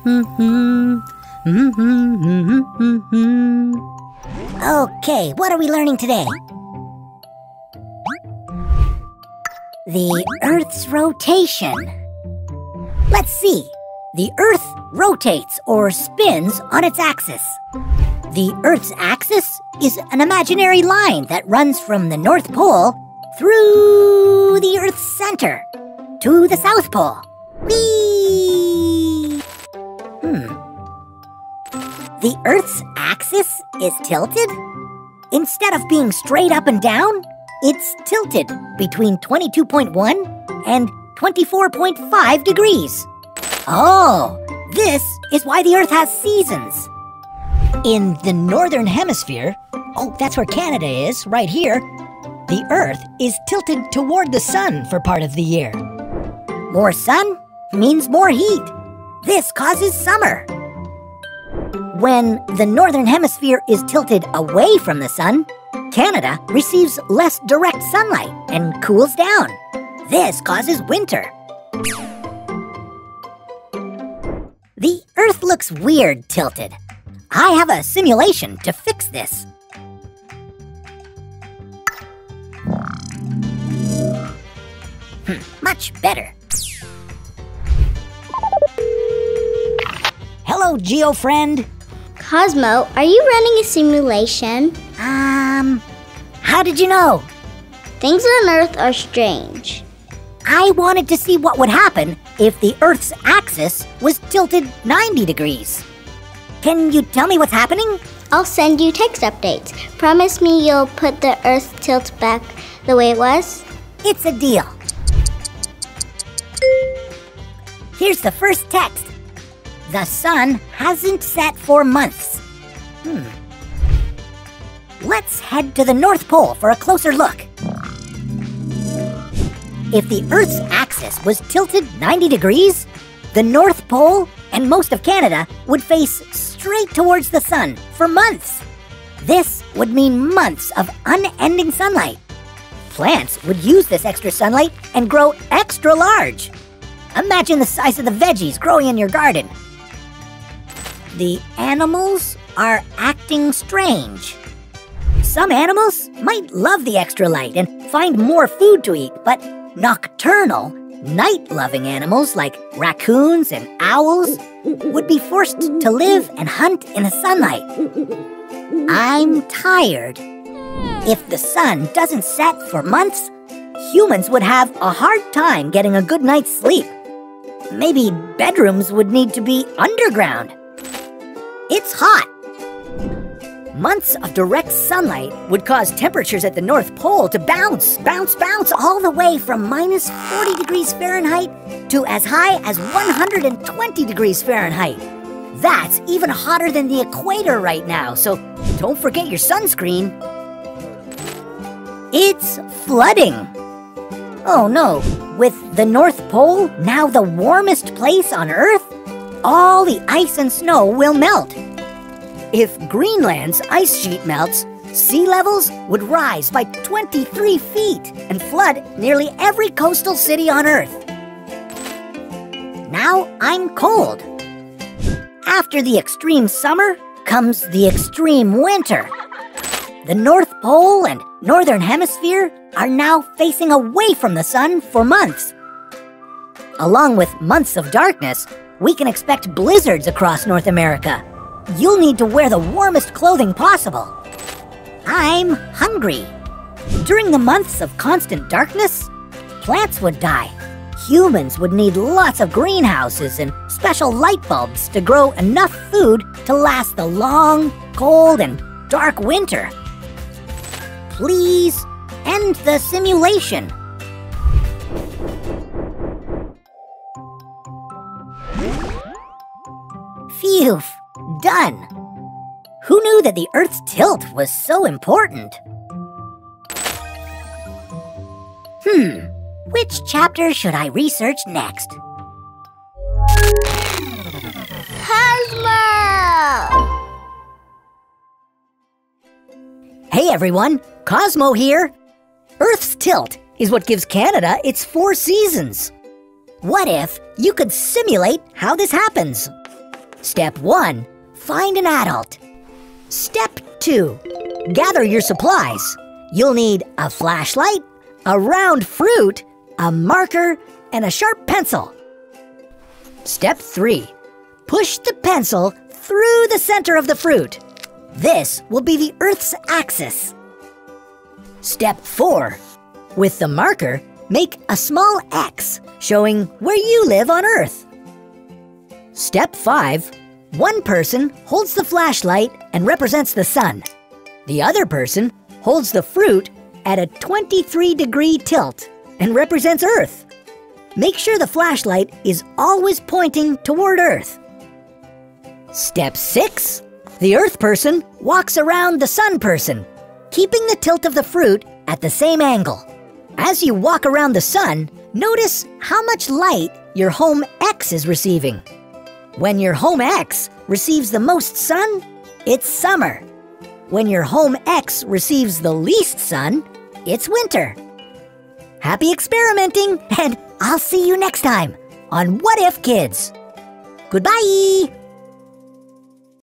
Okay, what are we learning today? The Earth's rotation. Let's see. The Earth rotates or spins on its axis. The Earth's axis is an imaginary line that runs from the North Pole through the Earth's center to the South Pole. Whee! The Earth's axis is tilted? Instead of being straight up and down, it's tilted between 22.1 and 24.5 degrees. Oh, this is why the Earth has seasons. In the northern hemisphere, oh, that's where Canada is, right here, the Earth is tilted toward the sun for part of the year. More sun means more heat. This causes summer. When the northern hemisphere is tilted away from the sun, Canada receives less direct sunlight and cools down. This causes winter. The Earth looks weird tilted. I have a simulation to fix this. Much better. Hello, Geo friend. Cosmo, are you running a simulation? How did you know? Things on Earth are strange. I wanted to see what would happen if the Earth's axis was tilted 90 degrees. Can you tell me what's happening? I'll send you text updates. Promise me you'll put the Earth tilt back the way it was? It's a deal. Here's the first text. The sun hasn't set for months. Let's head to the North Pole for a closer look. If the Earth's axis was tilted 90 degrees, the North Pole and most of Canada would face straight towards the sun for months. This would mean months of unending sunlight. Plants would use this extra sunlight and grow extra large. Imagine the size of the veggies growing in your garden. The animals are acting strange. Some animals might love the extra light and find more food to eat, but nocturnal, night-loving animals like raccoons and owls would be forced to live and hunt in the sunlight. I'm tired. If the sun doesn't set for months, humans would have a hard time getting a good night's sleep. Maybe bedrooms would need to be underground. It's hot. Months of direct sunlight would cause temperatures at the North Pole to bounce all the way from minus 40 degrees Fahrenheit to as high as 120 degrees Fahrenheit. That's even hotter than the equator right now, so don't forget your sunscreen. It's flooding. Oh no, with the North Pole now the warmest place on Earth, all the ice and snow will melt. If Greenland's ice sheet melts, sea levels would rise by 23 feet and flood nearly every coastal city on Earth. Now I'm cold. After the extreme summer comes the extreme winter. The North Pole and Northern Hemisphere are now facing away from the sun for months. Along with months of darkness, we can expect blizzards across North America. You'll need to wear the warmest clothing possible. I'm hungry. During the months of constant darkness, plants would die. Humans would need lots of greenhouses and special light bulbs to grow enough food to last the long, cold, and dark winter. Please end the simulation. Phew. Done! Who knew that the Earth's tilt was so important? Which chapter should I research next? Cosmo! Hey everyone, Cosmo here. Earth's tilt is what gives Canada its 4 seasons. What if you could simulate how this happens? Step 1. Find an adult. Step 2. Gather your supplies. You'll need a flashlight, a round fruit, a marker, and a sharp pencil. Step 3. Push the pencil through the center of the fruit. This will be the Earth's axis. Step 4. With the marker, make a small X showing where you live on Earth. Step 5. One person holds the flashlight and represents the sun. The other person holds the fruit at a 23-degree tilt and represents Earth. Make sure the flashlight is always pointing toward Earth. Step 6. The Earth person walks around the sun person, keeping the tilt of the fruit at the same angle. As you walk around the sun, notice how much light your home X is receiving. When your home X receives the most sun, it's summer. When your home X receives the least sun, it's winter. Happy experimenting, and I'll see you next time on What If Kids. Goodbye!